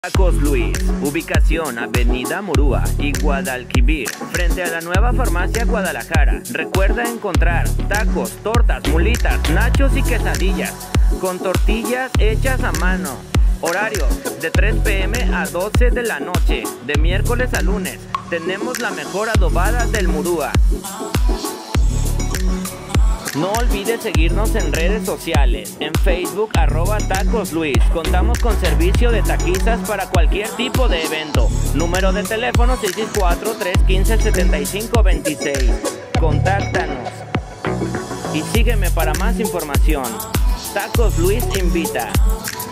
Tacos Luis, ubicación Avenida Murúa y Guadalquivir, frente a la nueva farmacia Guadalajara. Recuerda encontrar tacos, tortas, mulitas, nachos y quesadillas, con tortillas hechas a mano. Horario de 3 p.m. a 12 de la noche, de miércoles a lunes. Tenemos la mejor adobada del Murúa. No olvides seguirnos en redes sociales, en Facebook @TacosLuis. Contamos con servicio de taquizas para cualquier tipo de evento. Número de teléfono 664-315-7526. Contáctanos y sígueme para más información. Tacos Luis invita.